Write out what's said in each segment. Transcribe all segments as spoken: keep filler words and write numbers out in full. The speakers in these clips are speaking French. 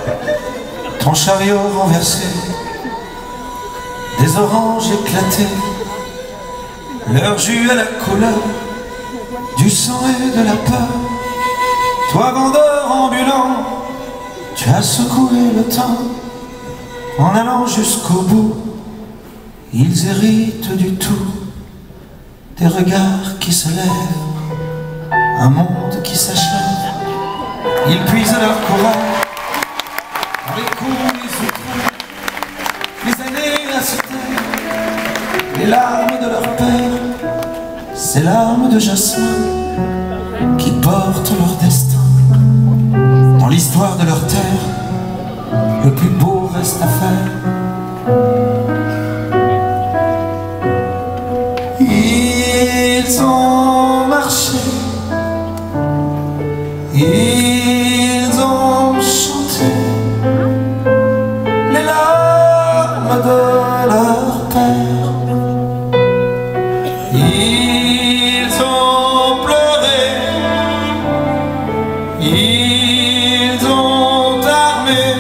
ton chariot renversé, des oranges éclatées, leur jus à la couleur du sang et de la peur. Toi vendeur ambulant, tu as secoué le temps en allant jusqu'au bout. Ils héritent du tout, des regards qui se lèvent, un monde qui s'achève. Ils puisent leur courage dans les coups, les outils, les années à se taire. Les larmes de leur père, ces larmes de jasmin qui portent leur destin. Dans l'histoire de leur terre, le plus beau reste à faire. Ils ont marché, ils ont chanté les larmes de leur père. Ils ont pleuré, ils ont armé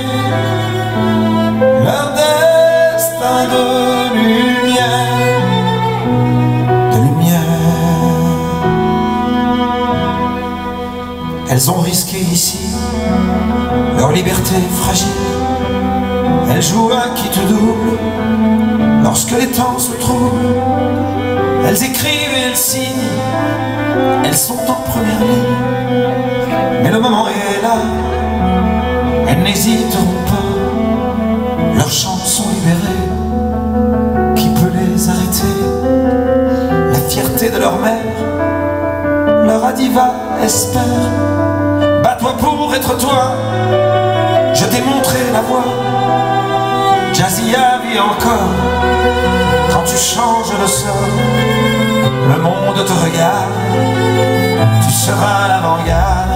leur destin de lumière, de lumière. Elles ont risqué ici leur liberté fragile. Elles jouent à qui te double lorsque les temps se troublent. Elles écrivent et elles signent, elles sont en première ligne. Mais le moment est là, elles n'hésiteront pas. Leurs chants sont libérés, qui peut les arrêter? La fierté de leur mère leur a dit va, espère. Bats-toi pour être toi, je t'ai montré la voie. Jazzia vit encore, quand tu changes le sort, le monde te regarde, tu seras l'avant-garde.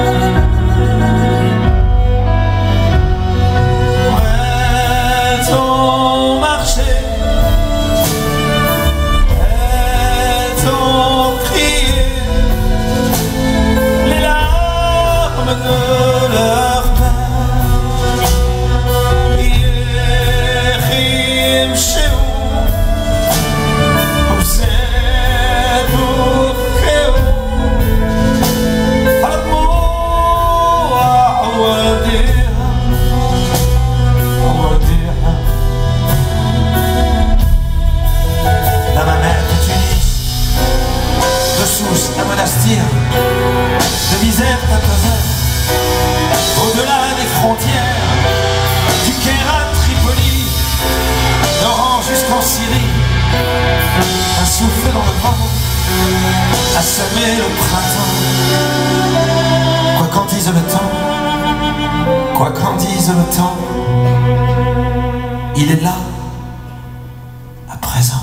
Elles ont marché, elles ont crié les larmes de leur père. À Monastir, de misère à peseur, au-delà des frontières, du Caire à Tripoli, d'Oran jusqu'en Syrie, un souffle dans le vent a semé le printemps. Quoi qu'en dise le temps, quoi qu'en dise le temps, il est là, à présent.